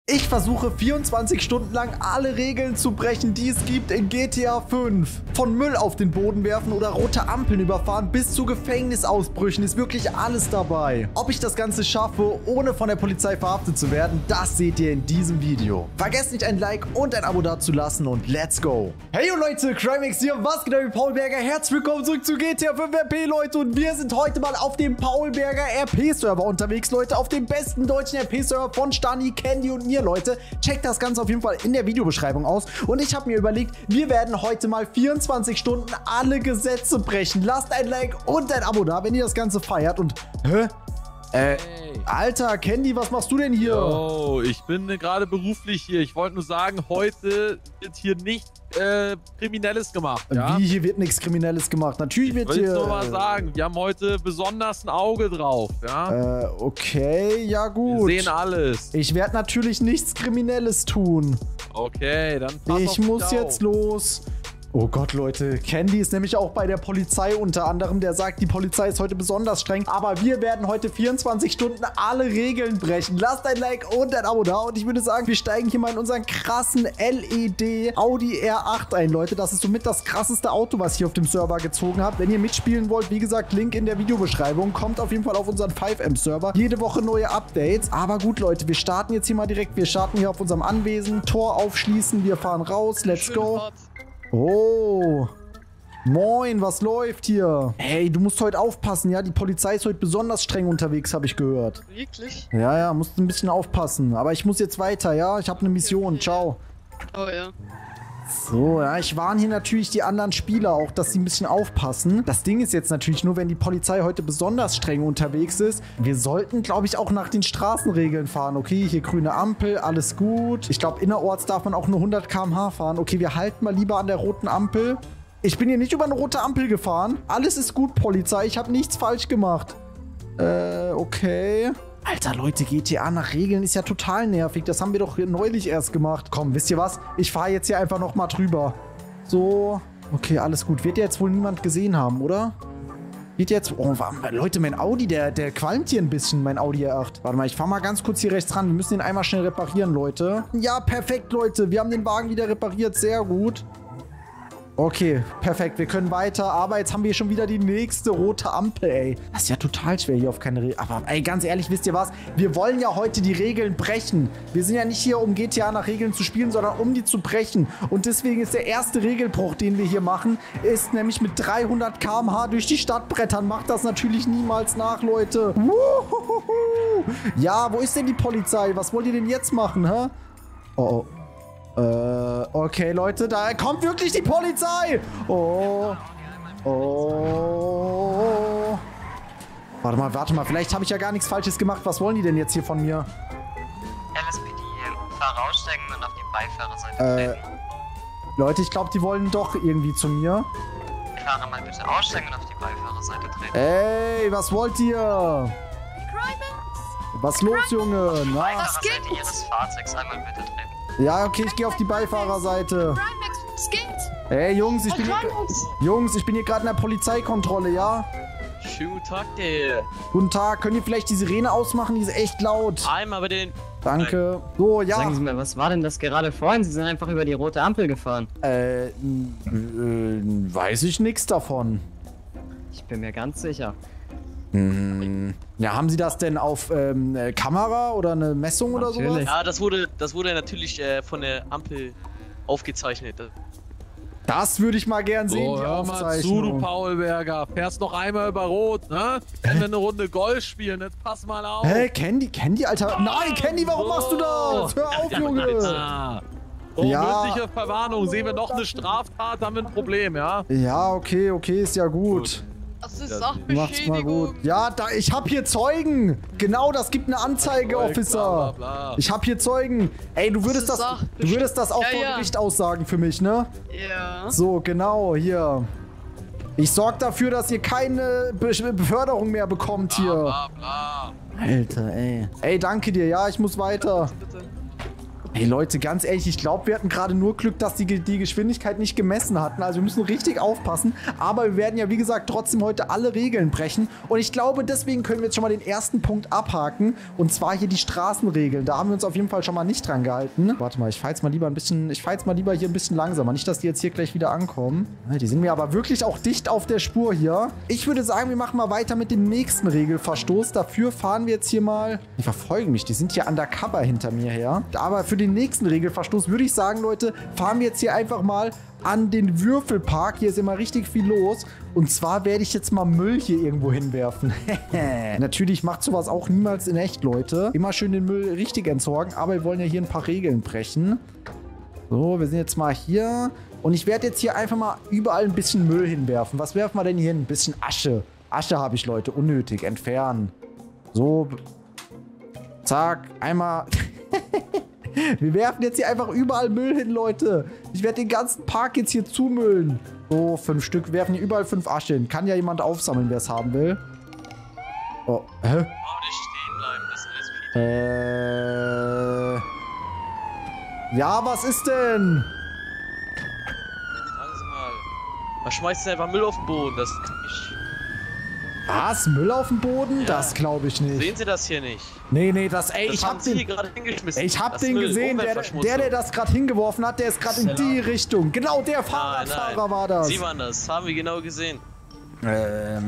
Ich versuche 24 Stunden lang alle Regeln zu brechen, die es gibt in GTA 5. Von Müll auf den Boden werfen oder rote Ampeln überfahren bis zu Gefängnisausbrüchen ist wirklich alles dabei. Ob ich das Ganze schaffe, ohne von der Polizei verhaftet zu werden, das seht ihr in diesem Video. Vergesst nicht ein Like und ein Abo dazulassen und let's go. Hey Leute, Crimex hier, was geht mit Paul Berger? Herzlich willkommen zurück zu GTA 5 RP, Leute. Und wir sind heute mal auf dem Paul Berger RP-Server unterwegs, Leute. Auf dem besten deutschen RP-Server von Stani, Candy und mir, Leute. Checkt das Ganze auf jeden Fall in der Videobeschreibung aus. Und ich habe mir überlegt, wir werden heute mal 24 Stunden alle Gesetze brechen. Lasst ein Like und ein Abo da, wenn ihr das Ganze feiert. Und, Hey. Alter, Candy, was machst du denn hier? Oh, ich bin gerade beruflich hier. Ich wollte nur sagen, heute wird hier nichts Kriminelles gemacht. Ja? Wie, hier wird nichts Kriminelles gemacht? Natürlich wird hier... Ich wollte nur mal sagen, wir haben heute besonders ein Auge drauf. Ja? Okay, ja gut. Wir sehen alles. Ich werde natürlich nichts Kriminelles tun. Okay, dann pass auf Ich dich muss auf. jetzt los. Oh Gott, Leute, Candy ist nämlich auch bei der Polizei unter anderem. Der sagt, die Polizei ist heute besonders streng. Aber wir werden heute 24 Stunden alle Regeln brechen. Lasst ein Like und ein Abo da. Und ich würde sagen, wir steigen hier mal in unseren krassen LED Audi R8 ein, Leute. Das ist somit das krasseste Auto, was ich hier auf dem Server gezogen habe. Wenn ihr mitspielen wollt, wie gesagt, Link in der Videobeschreibung. Kommt auf jeden Fall auf unseren 5M-Server. Jede Woche neue Updates. Aber gut, Leute, wir starten jetzt hier mal direkt. Wir starten hier auf unserem Anwesen. Tor aufschließen. Wir fahren raus. Let's go. Oh, moin, was läuft hier? Hey, du musst heute aufpassen, ja? Die Polizei ist heute besonders streng unterwegs, habe ich gehört. Wirklich? Ja, musst ein bisschen aufpassen. Aber ich muss jetzt weiter, ja? Ich habe eine Mission, ciao. Oh ja. So, ja, ich warne hier natürlich die anderen Spieler auch, dass sie ein bisschen aufpassen. Das Ding ist jetzt natürlich nur, wenn die Polizei heute besonders streng unterwegs ist. Wir sollten, glaube ich, auch nach den Straßenregeln fahren. Okay, hier grüne Ampel, alles gut. Ich glaube, innerorts darf man auch nur 100 km/h fahren. Okay, wir halten mal lieber an der roten Ampel. Ich bin hier nicht über eine rote Ampel gefahren. Alles ist gut, Polizei. Ich habe nichts falsch gemacht. Okay. Alter, Leute, GTA nach Regeln ist ja total nervig. Das haben wir doch neulich erst gemacht. Komm, wisst ihr was? Ich fahre jetzt hier einfach noch mal drüber. So. Okay, alles gut. Wird ja jetzt wohl niemand gesehen haben, oder? Wird jetzt... Oh, Leute, mein Audi, der qualmt hier ein bisschen, mein Audi R8. Warte mal, ich fahre mal ganz kurz hier rechts ran. Wir müssen den einmal schnell reparieren, Leute. Ja, perfekt, Leute. Wir haben den Wagen wieder repariert. Sehr gut. Okay, perfekt. Wir können weiter. Aber jetzt haben wir schon wieder die nächste rote Ampel, ey. Das ist ja total schwer hier auf keine Regeln. Aber, ey, ganz ehrlich, wisst ihr was? Wir wollen ja heute die Regeln brechen. Wir sind ja nicht hier, um GTA nach Regeln zu spielen, sondern um die zu brechen. Und deswegen ist der erste Regelbruch, den wir hier machen, ist nämlich mit 300 km/h durch die Stadt brettern. Macht das natürlich niemals nach, Leute. Wuhuhuhu. Ja, wo ist denn die Polizei? Was wollt ihr denn jetzt machen, hä? Oh, oh. Okay, Leute, da kommt wirklich die Polizei. Oh. Oh. Warte mal, vielleicht habe ich ja gar nichts Falsches gemacht. Was wollen die denn jetzt hier von mir? LSPD, Fahrer aussteigen und auf die Beifahrerseite treten. Leute, ich glaube, die wollen doch irgendwie zu mir. Fahrer mal bitte aussteigen und auf die Beifahrerseite treten. Ey, was wollt ihr? Was los, Junge? Na? Beifahrerseite Ihres Fahrzeugs einmal bitte treten. Ja, okay, ich gehe auf die Beifahrerseite. Was geht? Ey, Jungs, ich bin hier gerade in der Polizeikontrolle, ja? Schönen Tag dir. Guten Tag, könnt ihr vielleicht die Sirene ausmachen? Die ist echt laut. Einmal bei den... Danke. So, ja. Sagen Sie mir, was war denn das gerade vorhin? Sie sind einfach über die rote Ampel gefahren. Weiß ich nichts davon. Ich bin mir ganz sicher. Ja, haben Sie das denn auf Kamera oder eine Messung oder sowas? Natürlich. Ja, das wurde natürlich von der Ampel aufgezeichnet. Das würde ich mal gern sehen, So, die hör mal zu, du Aufzeichnung. Paul Berger. Fährst noch einmal über Rot, ne? Wenn wir eine Runde Golf spielen, jetzt pass mal auf. Hä, Candy, Alter. Nein, Candy, warum machst du das? Hör auf, Junge. Ah. So, Ja. mündliche Verwarnung. Sehen wir noch eine Straftat, haben wir ein Problem, ja? Ja, okay, ist ja gut. Das ist Macht's mal Sachbeschädigung. gut. Ja, ich hab hier Zeugen. Genau, das gibt eine Anzeige, Bla, Officer. bla, bla. Ich hab hier Zeugen. Ey, du würdest ist das auch Ja, vor ja. Gericht aussagen für mich, ne? Ja. So, genau, hier. Ich sorge dafür, dass ihr keine Beförderung mehr bekommt hier. Bla, bla. Alter, ey. Ey, danke dir. Ja, ich muss weiter. Bitte. Ey Leute, ganz ehrlich, ich glaube, wir hatten gerade nur Glück, dass die Geschwindigkeit nicht gemessen hatten. Also wir müssen richtig aufpassen. Aber wir werden ja, wie gesagt, trotzdem heute alle Regeln brechen. Und ich glaube, deswegen können wir jetzt schon mal den ersten Punkt abhaken. Und zwar hier die Straßenregeln. Da haben wir uns auf jeden Fall schon mal nicht dran gehalten. Warte mal, ich fahre jetzt mal lieber hier ein bisschen langsamer. Nicht, dass die jetzt hier gleich wieder ankommen. Die sind mir aber wirklich auch dicht auf der Spur hier. Ich würde sagen, wir machen mal weiter mit dem nächsten Regelverstoß. Dafür fahren wir jetzt hier mal... Die verfolgen mich, die sind hier undercover hinter mir her. Aber für den nächsten Regelverstoß würde ich sagen, Leute, fahren wir jetzt hier einfach mal an den Würfelpark. Hier ist immer richtig viel los. Und zwar werde ich jetzt mal Müll hier irgendwo hinwerfen. Natürlich macht sowas auch niemals in echt, Leute. Immer schön den Müll richtig entsorgen. Aber wir wollen ja hier ein paar Regeln brechen. So, wir sind jetzt mal hier. Und ich werde jetzt hier einfach mal überall ein bisschen Müll hinwerfen. Was werfen wir denn hier hin? Ein bisschen Asche. Asche habe ich, Leute. Unnötig. Entfernen. So. Zack. Einmal... Wir werfen jetzt hier einfach überall Müll hin, Leute. Ich werde den ganzen Park jetzt hier zumüllen. So, 5 Stück. Wir werfen hier überall 5 Asche hin. Kann ja jemand aufsammeln, wer es haben will. Oh, hä? Oh, nicht stehen bleiben, das LSPD. Ja, was ist denn? Sagen Sie mal. Man schmeißt einfach Müll auf den Boden, das kann ich. Was? Müll auf dem Boden? Ja. Das glaube ich nicht. Sehen Sie das hier nicht? Nee, ey, Das ich haben hab Sie den... hier gerade hingeschmissen. Ich hab Das den Müll, gesehen, der Umweltverschmutzung. das gerade hingeworfen hat, der ist gerade in die Richtung. Genau, der Fahrradfahrer war das. Sie waren das, haben wir genau gesehen. Ja.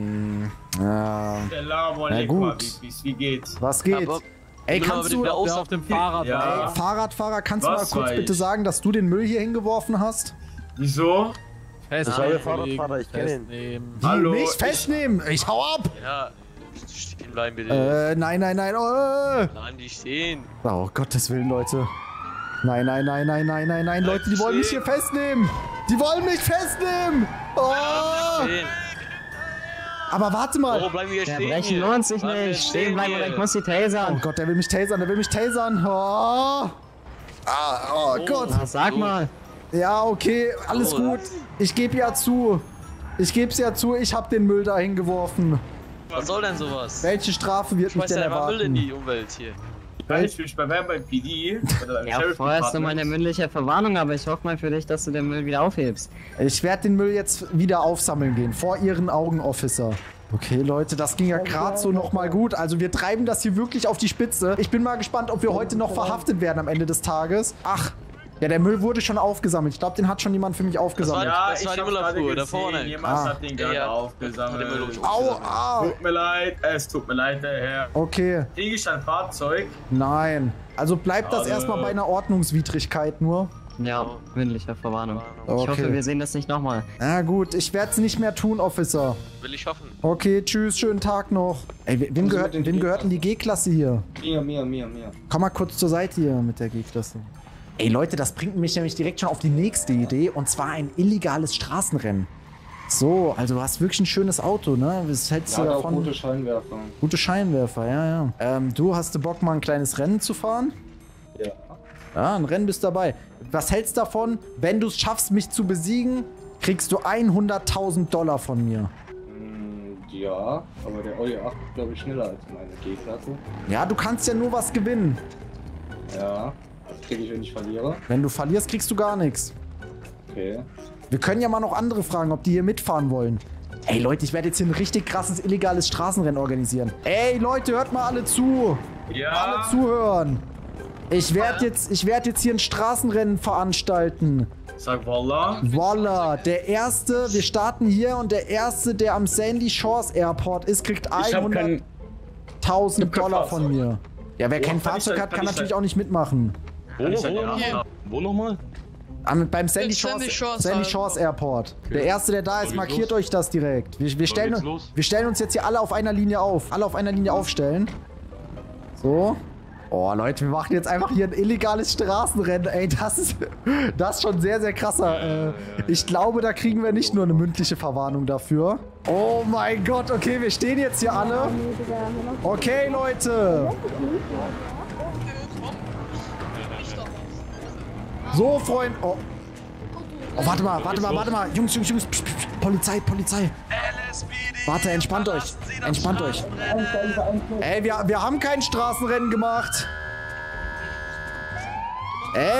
Na gut. Wie geht's? Was geht? Aber Ey, kannst du... Der auf dem Fahrrad Ja. war. Ey, Fahrradfahrer, kannst du mal Was kurz weiß bitte ich? sagen, dass du den Müll hier hingeworfen hast? Wieso? Festnehmen, Fahrradfahrer, ich kenne ihn. festnehmen. Hallo, Nicht festnehmen! Ich hau ab! Ja, stehen bleiben bitte. Nein. Nein, die stehen. Oh, Gottes Willen, Leute. Nein, Leute, die wollen mich hier festnehmen! Die wollen mich festnehmen! Oh! Stehen. Aber warte Oh, mal! bleiben wir hier Der stehen. Brechen hier. lohnt sich Bleiben wir nicht. Stehen bleiben hier. oder ich muss die Oh tasern. Gott, der will mich tasern, Oh! Oh Gott! Na, sag mal. Ja, okay, alles Oh. gut. Ich gebe ja zu. Ich hab den Müll dahin geworfen. Was soll denn sowas? Welche Strafe wird mich Schmeißt denn ja einfach Müll in erwarten? die Umwelt hier. Ich will beim PD oder beim Ja, vorher ist nur eine mündliche Verwarnung, aber ich hoffe mal für dich, dass du den Müll wieder aufhebst. Ich werde den Müll jetzt wieder aufsammeln gehen. Vor Ihren Augen, Officer. Okay, Leute, das ging ja gerade so nochmal gut. Also wir treiben das hier wirklich auf die Spitze. Ich bin mal gespannt, ob wir heute noch verhaftet werden am Ende des Tages. Ach, ja, der Müll wurde schon aufgesammelt. Ich glaube, den hat schon jemand für mich aufgesammelt. Ja, Das war die hab's Müllabfuhr, gerade da gesehen. vorne. Jemand hat den gerade Ja, der Müll aufgesammelt. Au. Tut mir leid, es tut mir leid, der Herr. Okay, Kriege ich ein Fahrzeug? nein. Also bleibt das Also- erstmal bei einer Ordnungswidrigkeit nur. Ja, mündliche Verwarnung. Ich Okay. hoffe, wir sehen das nicht nochmal. Na gut, ich werde es nicht mehr tun, Officer. Will ich hoffen. Okay, tschüss, schönen Tag noch. Ey, wem gehört denn die G-Klasse hier? Mir. Komm mal kurz zur Seite hier mit der G-Klasse. Ey Leute, das bringt mich nämlich direkt schon auf die nächste Idee. Und zwar ein illegales Straßenrennen. So, also du hast wirklich ein schönes Auto, ne? Was hältst du davon? gute Scheinwerfer. Gute Scheinwerfer, ja. Du hast du Bock, mal ein kleines Rennen zu fahren? Ja. Ja, ein Rennen bist dabei. Was hältst du davon? Wenn du es schaffst, mich zu besiegen, kriegst du $100.000 von mir. Ja, aber der Audi 8 ist, glaube ich, schneller als meine G-Klasse. Ja, du kannst ja nur was gewinnen. Ja. Was kriege ich, wenn ich verliere? Wenn du verlierst, kriegst du gar nichts. Okay. Wir können ja mal noch andere fragen, ob die hier mitfahren wollen. Ey Leute, ich werde jetzt hier ein richtig krasses illegales Straßenrennen organisieren. Ey Leute, hört mal alle zu. Ja. Alle zuhören. Ich werde jetzt hier ein Straßenrennen veranstalten. Sag Wallah. Voila, der erste, wir starten hier und der erste, der am Sandy Shores Airport ist, kriegt Ich hab kein... $100.000 von mir. Ja, wer kein kann Fahrzeug ich- hat, kann kann ich- natürlich auch nicht mitmachen. Wo nochmal? Beim Sandy Sandy Shores, Shores Shores Airport. Der erste, der da ist, markiert euch das direkt. Wir stellen uns jetzt hier alle auf einer Linie auf. Alle auf einer Linie aufstellen. So. Oh, Leute, wir machen jetzt einfach hier ein illegales Straßenrennen. Ey, das ist schon sehr, sehr krasser. Ich glaube, da kriegen wir nicht nur eine mündliche Verwarnung dafür. Oh mein Gott, okay, wir stehen jetzt hier alle. Okay, Leute. So, Freund. Oh, warte mal. Jungs. Psch. Polizei. Warte, entspannt euch. Ey, wir haben kein Straßenrennen gemacht.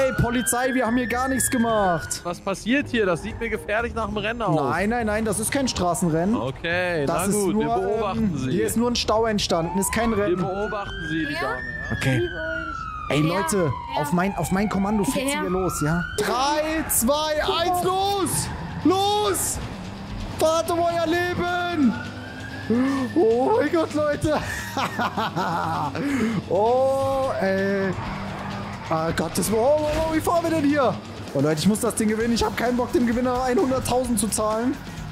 Ey, Polizei, wir haben hier gar nichts gemacht. Was passiert hier? Das sieht mir gefährlich nach dem Rennen aus. Nein, nein, nein, das ist kein Straßenrennen. Okay, Das na ist gut, nur, wir beobachten Sie. Hier ist nur ein Stau entstanden, ist kein Wir Rennen. beobachten Sie, die Dame. Ja? Okay. Ey, Leute, auf mein Kommando fährt sie hier los, ja? 3, 2, 1, los! Los! Fahrt um euer Leben! Oh mein Gott, Leute! Oh, ey. Ah, Gottes Willen. Oh, wie fahren wir denn hier? Oh, Leute, ich muss das Ding gewinnen. Ich habe keinen Bock, dem Gewinner 100.000 zu zahlen.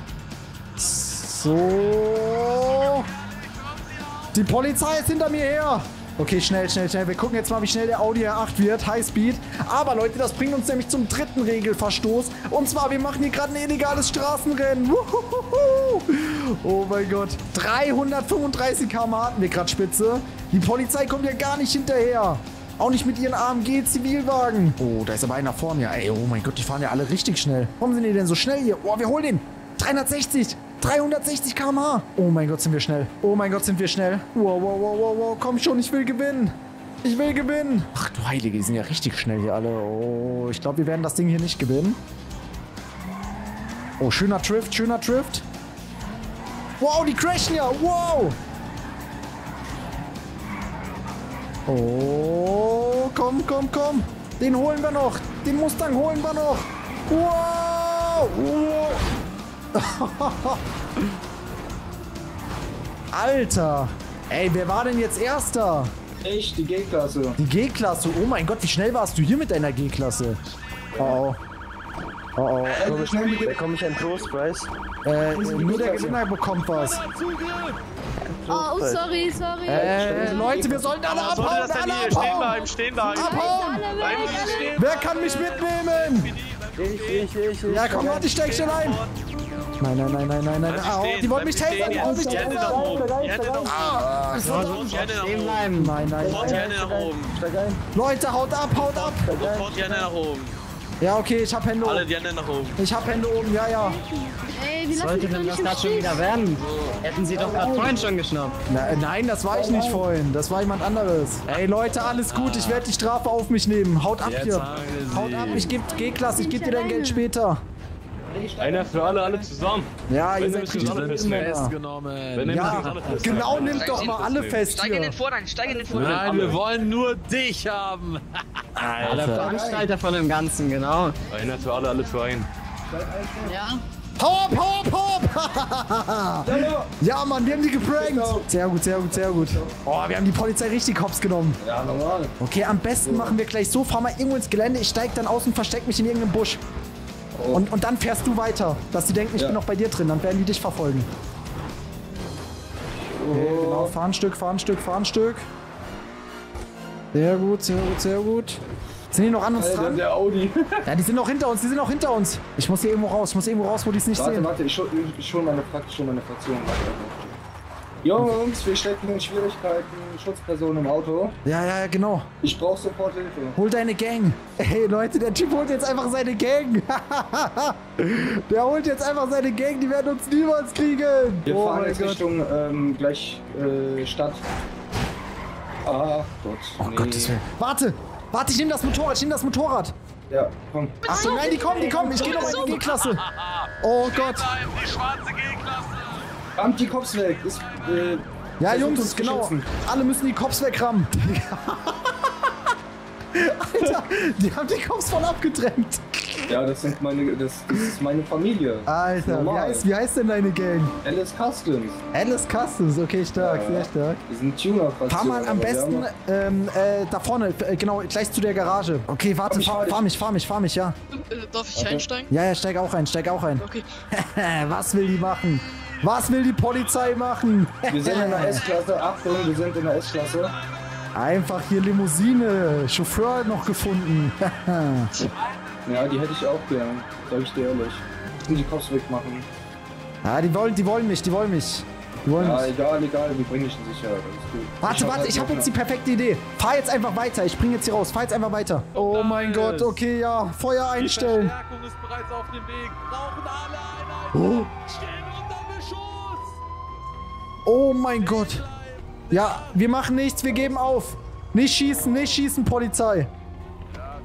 So. Die Polizei ist hinter mir her. Okay, schnell. Wir gucken jetzt mal, wie schnell der Audi R8 wird. Highspeed. Aber, Leute, das bringt uns nämlich zum dritten Regelverstoß. Und zwar, wir machen hier gerade ein illegales Straßenrennen. Wuhuhuhu. Oh mein Gott. 335 km/h hatten wir gerade Spitze. Die Polizei kommt ja gar nicht hinterher. Auch nicht mit ihren AMG-Zivilwagen. Oh, da ist aber einer vor mir. Ey, oh mein Gott, die fahren ja alle richtig schnell. Warum sind die denn so schnell hier? Oh, wir holen den. 360 km/h. Oh mein Gott, sind wir schnell. Oh mein Gott, sind wir schnell. Wow. Komm schon, ich will gewinnen. Ach du Heilige, die sind ja richtig schnell hier alle. Oh, ich glaube, wir werden das Ding hier nicht gewinnen. Oh, schöner Drift. Wow, die crashen ja. Wow. Oh, komm. Den holen wir noch. Den Mustang holen wir noch. Wow. Alter. Ey, wer war denn jetzt Erster? Ich, die G-Klasse. Die G-Klasse. Oh mein Gott, wie schnell warst du hier mit deiner G-Klasse? Oh. Bekomme ich einen Trostpreis? Nur der Gewinner bekommt was. Oh, sorry. Leute, wir sollten alle abhauen. Stehen bleiben. Abhauen. Wer kann mich mitnehmen? Ich. Ja, komm, warte, ich steig schnell ein. Nein. Au, die wollen mich tasern. Die Hände nach oben. Die Hände nach oben. Stehen bleiben. Nein. Sofort die Hände nach oben. Leute, haut ab. Sofort die Hände nach oben. Ja, okay, ich hab Hände Alle oben. die Hände nach oben. Ich hab Hände oben, ja. Ey, wie Sollte denn das gerade schon wieder werden? Hätten sie doch gerade vorhin schon geschnappt. Nein, das war ich nicht vorhin. Das war jemand anderes. Ey, Leute, alles gut. Ich werde die Strafe auf mich nehmen. Haut ab hier. Haut ab, ich geb G-Klasse. Ich geb dir dein Geld später. Einer für alle zusammen. Ja, ihr seid müssen richtig alle Festgenommen. Ja, genau, nimmt doch mal alle fest Steig in hier. den Vorrang. Nein, wir wollen nur dich haben. Der Veranstalter von dem Ganzen, genau. Einer für alle für einen. Ja. Hau ab! Ja, Mann, wir haben die geprankt. Sehr gut. Oh, wir haben die Polizei richtig hops genommen. Ja, normal. Okay, am besten machen wir gleich so. Fahr mal irgendwo ins Gelände. Ich steig dann aus und versteck mich in irgendeinem Busch. Und dann fährst du weiter, dass die denken, ich bin noch bei dir drin. Dann werden die dich verfolgen. Okay, genau, fahr ein Stück. Sehr gut. Sind die noch an uns dran? Der Audi. Ja, die sind noch hinter uns. Ich muss hier irgendwo raus, wo die es nicht sehen. Warte, ich hol meine Fraktion. Jungs, wir stecken in Schwierigkeiten. Schutzperson im Auto. Ja, genau. Ich brauche sofort Hilfe. Hol deine Gang. Hey, Leute, der Typ holt jetzt einfach seine Gang. Die werden uns niemals kriegen. Wir Oh fahren mein jetzt Gott. Richtung Stadt. Ach Gott. Oh Gottes Willen. Warte, ich nehme das Motorrad. Ja, komm. Achso, nein, die kommen. Ich gehe noch mal in die G-Klasse. Oh Gott. Die schwarze G-Klasse. Rammt die Cops weg. Ja, versucht Jungs, uns zu genau. schützen. Alle müssen die Cops wegrammen. Alter, die haben die Cops voll abgedrängt. Ja, das ist meine Familie. Alter, Normal. wie heißt denn deine Gang? Alice Customs. Alice Customs, okay, stark, Ja. sehr stark. Wir sind Tuner-Fraktion. Fahr mal am aber wir besten haben- da vorne, genau, gleich zu der Garage. Okay, warte, fahr mich, ja. Darf ich einsteigen? Ja, steig auch ein. Okay. Was will die machen? Was will die Polizei machen? Wir sind in der S-Klasse. Achtung, wir sind in der S-Klasse. Einfach hier Limousine, Chauffeur noch gefunden. Ja, die hätte ich auch gern. Sag ich dir ehrlich. Und die Cops wegmachen. Ja, die wollen mich. Ja, egal, wir bringen dich in Sicherheit. Alles gut. Warte, ich habe jetzt die perfekte Idee. Fahr jetzt einfach weiter, ich spring jetzt hier raus. Fahr jetzt einfach weiter. Oh mein Gott, okay, ja. Feuer einstellen. Die Verstärkung ist bereits auf dem Weg. Brauchen alle Einheiten. Stehen unter Beschuss. Oh mein Gott. Ja, wir machen nichts, wir geben auf. Nicht schießen, Polizei. Ja, wir schießen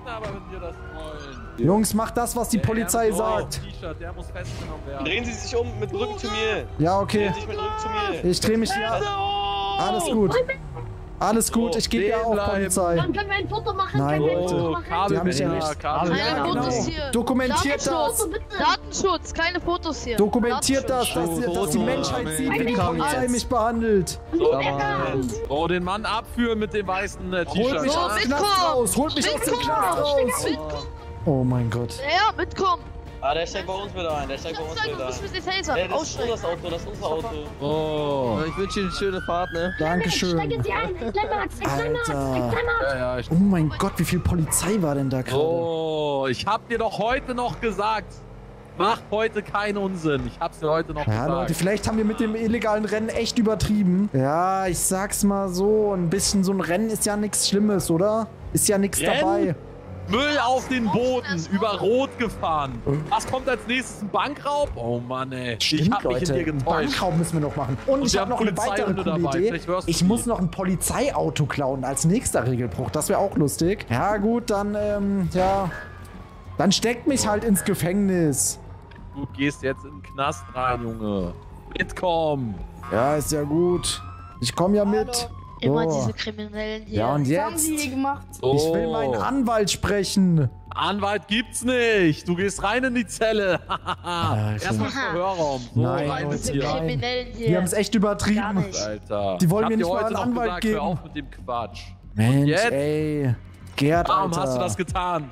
aber, wenn wir das wollen. Jungs, macht das, was die Polizei sagt. T-Shirt, der muss festgenommen werden. Drehen Sie sich um mit dem Rücken zu mir. Ja, okay. Drehen Sie sich mit dem Rücken zu mir. Ich drehe mich hier. Alles gut. Alles gut, ich gebe ja auf, Polizei. Dann können wir ein Foto machen. Nein, können wir ein Leute. Foto machen. Die haben mich ja Kabelbinder, nicht. Kabelbinder. Keine Ja, Fotos genau. hier. Dokumentiert Datenschutz, das. Datenschutz, keine Fotos hier. Dokumentiert das, dass die Menschheit sieht, wie die Polizei mich behandelt. Oh, den Mann abführen mit dem weißen Holt T-Shirt. mich aus dem Knast raus. Holt mich aus dem Knast raus. Oh mein Gott. Ja, mitkommen. Ah, der steigt bei uns wieder ein. Der steigt bei uns Zeig wieder uns, ein. du bist Taser. Ey, das ist Aussteigen. unser Auto, das ist unser Auto. Oh. Ich wünsche Ihnen eine schöne Fahrt, ne? Dankeschön. Steigen Sie ein. Alter. Ja, ich... Oh mein Gott, wie viel Polizei war denn da gerade? Oh, ich hab dir doch heute noch gesagt. Mach heute keinen Unsinn. Ich hab's dir heute noch Ja, gesagt. Leute, vielleicht haben wir mit dem illegalen Rennen echt übertrieben. Ja, ich sag's mal so, ein bisschen so ein Rennen ist ja nichts Schlimmes, oder? Ist ja nichts Rennen? dabei. Müll auf den Boden, über Rot gefahren. Was kommt als nächstes? Ein Bankraub? Oh Mann, ey. Ich hab mich in dir getäuscht. Bankraub müssen wir noch machen. Und ich wir habe haben noch eine weitere Polizeihunde coole dabei. Idee. Vielleicht hörst du Ich die. muss noch ein Polizeiauto klauen als nächster Regelbruch. Das wäre auch lustig. Ja gut, dann, ja. Dann steckt mich halt ins Gefängnis. Du gehst jetzt in den Knast rein, Junge. Mitkommen. Ja, ist ja gut. Ich komme ja mit. Immer So. diese Kriminellen hier. Ja, und Was haben sie jetzt? hier gemacht? So. Ich will meinen Anwalt sprechen. Anwalt gibt's nicht. Du gehst rein in die Zelle. Alter. Erstmal Verhörraum. So, Nein, rein mit Leute, dir. nein. Kriminellen hier. Die haben es echt Gar übertrieben. nicht. Alter. Die wollen Ich mir hab nicht dir mal heute einen noch Anwalt gesagt, geben. Hör auf mit dem Quatsch. Mensch, jetzt? ey. Gerd, Warum Alter. hast du das getan?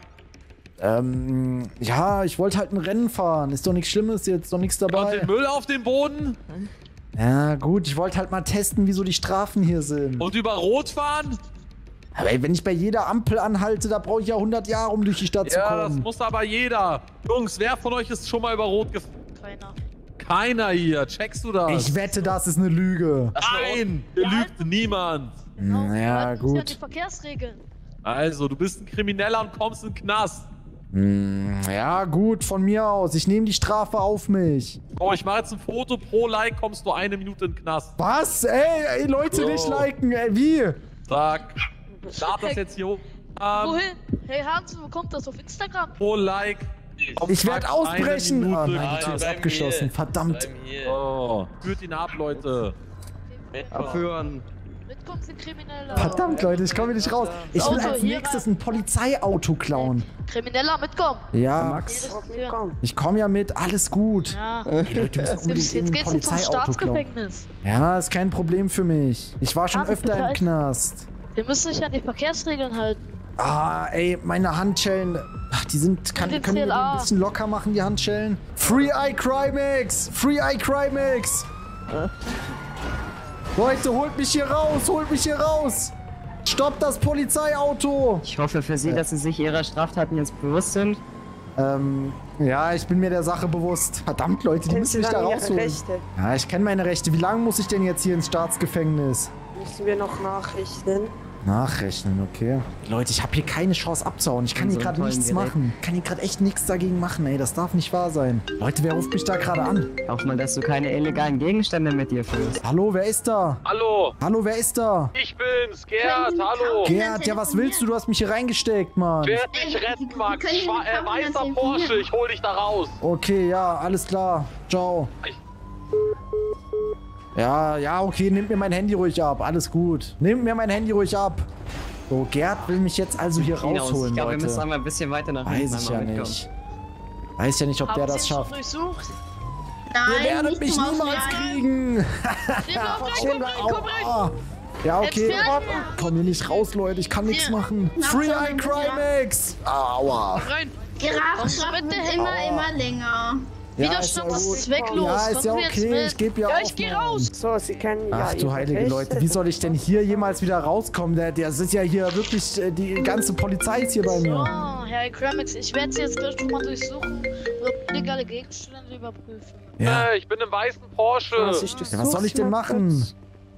Ja, ich wollte halt ein Rennen fahren. Ist doch nichts Schlimmes jetzt, doch nichts Und dabei. den Müll auf den Boden? Ja, gut, ich wollte halt mal testen, wieso die Strafen hier sind. Und über Rot fahren? Aber ey, wenn ich bei jeder Ampel anhalte, da brauche ich ja 100 Jahre, um durch die Stadt zu Ja, das kommen. muss aber jeder. Jungs, wer von euch ist schon mal über Rot gefahren? Keiner. Keiner hier. Checkst du das? Ich wette, das ist eine Lüge. Nein, hier lügt niemand. Ja, Halten Sie an die gut. Verkehrsregeln. Also, du bist ein Krimineller und kommst in den Knast. Ja, gut, von mir aus. Ich nehme die Strafe auf mich. Oh, ich mache jetzt ein Foto. Pro Like kommst du 1 Minute in den Knast. Was? Ey, Leute, So. nicht liken. Ey, wie? Sag. Lad das jetzt hier hoch. Wohin? Hey Hans, wo kommt das auf Instagram? Pro Like. Ich werde ausbrechen. Ah, Minute. nein, die Tür ist Bleib abgeschlossen. hier. Verdammt. Bleib hier. Oh, führt ihn ab, Leute. Abführen. Mitkommen Sie Krimineller. Verdammt, Leute, ich komme hier nicht raus. Ich will Auto, als hier nächstes ein Polizeiauto klauen. Krimineller, mitkommen. Ja, Ja. ich komme ja mit. Alles gut. Ja. Ey, Leute, wir müssen Jetzt unbedingt ein geht's zum Polizeiauto klauen. Staatsgefängnis. Ja, ist kein Problem für mich. Ich war schon Warte, öfter im vielleicht- Knast. Wir müssen sich an die Verkehrsregeln halten. Ah, ey, meine Handschellen. Ach, die sind. Können wir die CLA. ein bisschen locker machen, die Handschellen? Free iCrimex! Free iCrimex! Leute, holt mich hier raus! Holt mich hier raus! Stoppt das Polizeiauto! Ich hoffe für Sie, dass Sie sich Ihrer Straftaten jetzt bewusst sind. Ja, ich bin mir der Sache bewusst. Verdammt, Leute, die müssen mich da rausholen. Ja, ich kenne meine Rechte. Wie lange muss ich denn jetzt hier ins Staatsgefängnis? Müssen wir noch nachrechnen? Nachrechnen, okay. Leute, ich habe hier keine Chance abzuhauen. Ich kann hier So gerade tollen nichts Gerät. machen. Ich kann hier gerade echt nichts dagegen machen, ey. Das darf nicht wahr sein. Leute, wer ruft mich da gerade an? Auch mal, dass du keine illegalen Gegenstände mit dir führst. Hallo, wer ist da? Hallo, Hallo, wer ist da? ich bin's, Gerd, hallo. Gerd, ja, was willst du? Du hast mich hier reingesteckt, Mann. Werd dich retten, Max. Weißer Porsche, ich hol dich da raus. Okay, ja, alles klar. Ciao. Ja, okay, nehmt mir mein Handy ruhig ab. Alles gut. Nehmt mir mein Handy ruhig ab. So, Gerd will mich jetzt also hier Hinaus. rausholen, Ich glaube, wir müssen Leute. einmal ein bisschen weiter nach hinten Weiß ich ja einmal mitkommen. nicht. Weiß ja nicht, ob der Haben das Sie ihn schafft. schon durchsucht? Ihr werdet mich niemals kriegen. Komm rein. Ah. Ja, okay. Entfernen. Komm hier nicht raus, Leute. Ich kann nichts Hier. machen. Free iCrimex. Aua. Rein. Geraten bitte immer länger. Widerstand ist ja ist zwecklos. Ja, ist ja Kommen wir jetzt okay. mit. Ich gebe ja Ja, auf. ich geh Mann. raus. So, Sie können Ach du heilige Leute, wie soll ich denn hier jemals wieder rauskommen? Der ist ja hier wirklich, die ganze Polizei ist hier bei So, mir. Herr Kramix, ich werde Sie jetzt gleich nochmal durchsuchen und illegale Gegenstände überprüfen. Ja. Ich bin im weißen Porsche. Ja, was soll ich denn machen?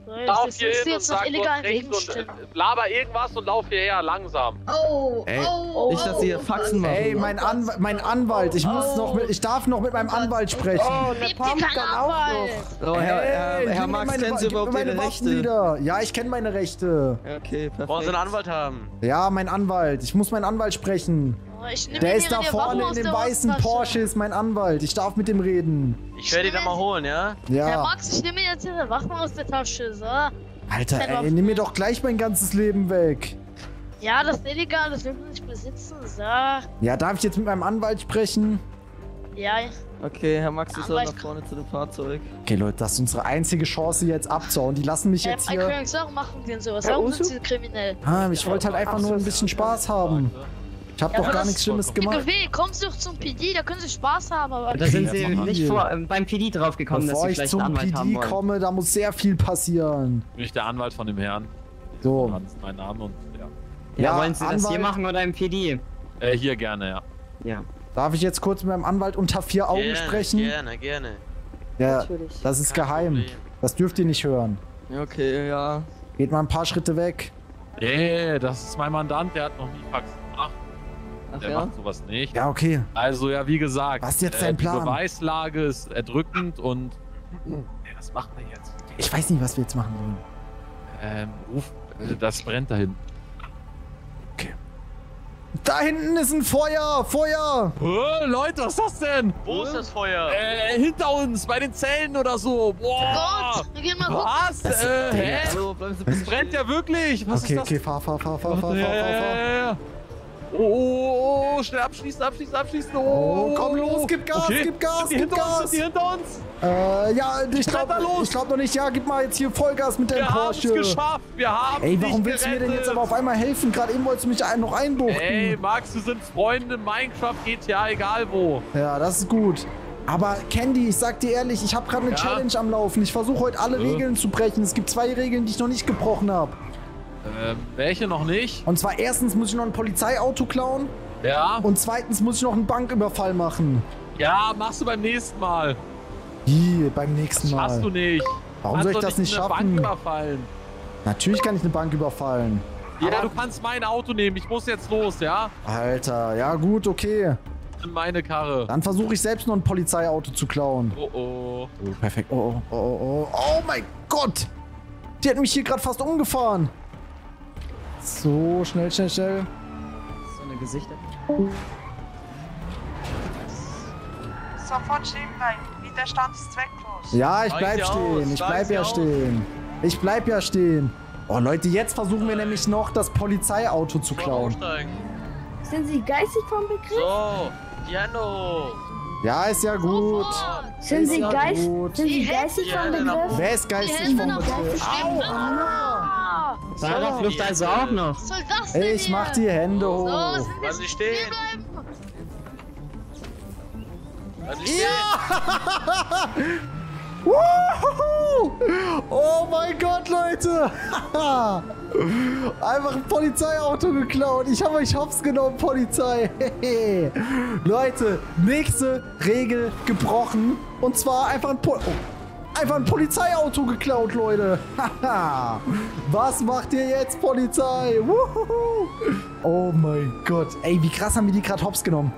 Lauf Das hier ist hin und jetzt noch sag illegal rechts und Gegenstimmen. laber irgendwas und lauf hierher, langsam. Oh, Ey. Nicht, dass sie hier Faxen machen. Ey, mein Anwalt, ich darf noch mit meinem Anwalt sprechen. oh, Gib dir keinen Anwalt! Oh, Herr Max, kennen Sie überhaupt Ihre Waffen Rechte? wieder. Ja, ich kenne meine Rechte. Okay, Wollen Sie einen perfekt. Anwalt haben? Ja, mein Anwalt. Ich muss meinen Anwalt sprechen. Oh, ich nehm Der mir ist da die vorne Waffe in aus dem der weißen Hosentasche. Porsche, ist mein Anwalt. Ich darf mit dem reden. Ich werde ihn dann mal holen, ja? Herr Ja. Max, ich nehme mir jetzt Ihre Waffen aus der Tasche, so. Alter, Kein ey, Waffen. nimm mir doch gleich mein ganzes Leben weg. Ja, das ist illegal, das dürfen Sie nicht besitzen, so. Ja, darf ich jetzt mit meinem Anwalt sprechen? Ja, Okay, Herr Max, Sie Aber sollen ich- nach vorne zu dem Fahrzeug. Okay, Leute, das ist unsere einzige Chance jetzt abzuhauen. Die lassen mich jetzt hier... warum machen Sie denn sowas? Herr Warum sind Usu? Sie kriminell? Ah, ich wollte halt einfach nur ein bisschen Spaß haben. Ich habe Ja, doch aber gar das- nichts Schlimmes gemacht. GW, kommen Sie doch zum PD, da können Sie Spaß haben, aber... Da sind Ja, sie machen nicht wir. beim PD draufgekommen, dass Bevor sie ich vielleicht zum einen Anwalt haben PD wollen. komme, da muss sehr viel passieren. Bin ich der Anwalt von dem Herrn. So, Das ist mein Name und ja. Ja, Ja, wollen sie das hier Anwalt- machen oder im PD? Hier gerne, ja. Ja. darf ich jetzt kurz mit meinem Anwalt unter 4 Augen sprechen? Gerne. Ja, Natürlich. das ist Kein geheim. Problem. Das dürft ihr nicht hören. Okay, ja. Geht mal ein paar Schritte weg. Das ist mein Mandant, der hat noch nie Fax gemacht. Ach Der ja? macht sowas nicht. Ja, okay. Also ja, wie gesagt, Was ist jetzt dein Plan? die Beweislage ist erdrückend und was machen wir jetzt? Ich weiß nicht, was wir jetzt machen sollen. Das brennt da hinten. Da hinten ist ein Feuer! Feuer! Leute, was ist das denn? Wo ist das Feuer? Hinter uns, bei den Zellen oder so. Boah! Gott, wir gehen mal gucken. Was? Das- Hä? Hallo, bleiben Sie Das bitte brennt ja wirklich! Was Okay, ist das? okay, fahr. Ja. Oh, schnell abschließen. Oh, komm los, gib Gas, gib Gas, Sind die gib hinter uns? Gas. Sind die hinter uns? Ja, ich glaub noch nicht. Ja, gib mal jetzt hier Vollgas mit deinem Wir haben es Porsche. geschafft. Wir haben Ey, warum dich willst du mir denn gerettet. jetzt aber auf einmal helfen? Gerade eben wolltest du mich noch einbuchten. Ey, Max, wir sind Freunde, Minecraft, GTA, egal wo. Ja, das ist gut. Aber Candy, ich sag dir ehrlich, ich habe gerade eine Ja? Challenge am Laufen. Ich versuche heute alle Regeln zu brechen. Es gibt 2 Regeln, die ich noch nicht gebrochen habe. Welche noch nicht? Und zwar erstens muss ich noch ein Polizeiauto klauen Ja. und zweitens muss ich noch einen Banküberfall machen. Ja, machst du beim nächsten Mal. Wie, beim nächsten Mal. Schaffst du nicht. Warum soll ich das nicht eine schaffen? Bank überfallen. Natürlich kann ich eine Bank überfallen. Ja, du kannst mein Auto nehmen. Ich muss jetzt los, ja? Alter, ja gut, okay. Meine Karre. Dann versuche ich selbst noch ein Polizeiauto zu klauen. Oh. Oh, perfekt. Oh mein Gott! Die hat mich hier gerade fast umgefahren. So, schnell. So eine Gesichter. Sofort stehen bleiben. Widerstand ist zwecklos. Ja, ich bleib sie stehen. aus, Ich steig bleib sie ja aus. stehen. Ich bleib ja stehen. Oh Leute, jetzt versuchen wir nämlich noch das Polizeiauto zu klauen. Aussteigen. Sind Sie geistig vom Begriff? So, die Hände hoch. Ja, ist ja gut. Sind Ist Sie ja gut. geistig vom Begriff? Wer ist Die geistig Hände vom nach oben Begriff? stehen. Ah! Fahrerflucht also auch noch. Was soll das denn Ich mach die hier? Hände So, hoch. Lass sind jetzt sie stehen. stehen bleiben. Lass sie stehen. Wuhu! Oh mein Gott, Leute! Einfach ein Polizeiauto geklaut. Ich habe euch hops genommen, Polizei. Leute, nächste Regel gebrochen. Und zwar einfach ein Polizeiauto geklaut, Leute. Was macht ihr jetzt, Polizei? Wuhu! Oh mein Gott. Ey, wie krass haben wir die gerade hops genommen?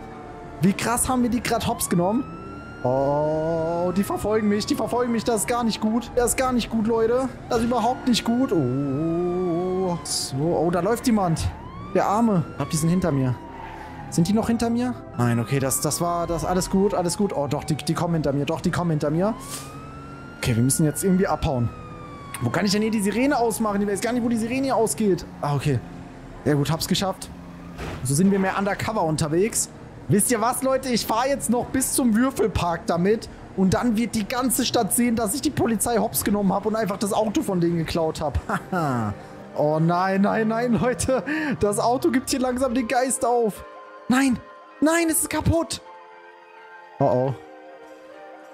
Oh, die verfolgen mich, das ist gar nicht gut. Leute. Das ist überhaupt nicht gut. Oh, so, oh, da läuft jemand. Der Arme. Ich glaube, die sind hinter mir. Sind die noch hinter mir? Nein, okay, das alles gut. Oh, doch, die kommen hinter mir. Okay, wir müssen jetzt irgendwie abhauen. Wo kann ich denn hier die Sirene ausmachen? Ich weiß gar nicht, wo die Sirene hier ausgeht. Ah, okay. Sehr gut, hab's geschafft. So sind wir mehr undercover unterwegs. Wisst ihr was, Leute? Ich fahre jetzt noch bis zum Würfelpark damit und dann wird die ganze Stadt sehen, dass ich die Polizei hops genommen habe und einfach das Auto von denen geklaut habe. Oh nein, Leute. Das Auto gibt hier langsam den Geist auf. Nein, es ist kaputt. Oh,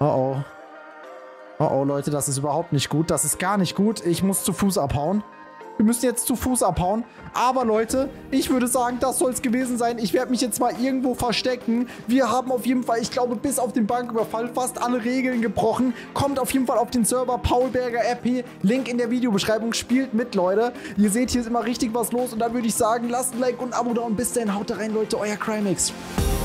Leute, das ist überhaupt nicht gut. Das ist gar nicht gut. Ich muss zu Fuß abhauen. Wir müssen jetzt zu Fuß abhauen. Aber Leute, ich würde sagen, das soll es gewesen sein. Ich werde mich jetzt mal irgendwo verstecken. Wir haben auf jeden Fall, ich glaube, bis auf den Banküberfall fast alle Regeln gebrochen. Kommt auf jeden Fall auf den Server Paulberger RP. Link in der Videobeschreibung. Spielt mit, Leute. Ihr seht, hier ist immer richtig was los. Und dann würde ich sagen, lasst ein Like und ein Abo da. Und bis dahin, haut da rein, Leute. Euer Crimex.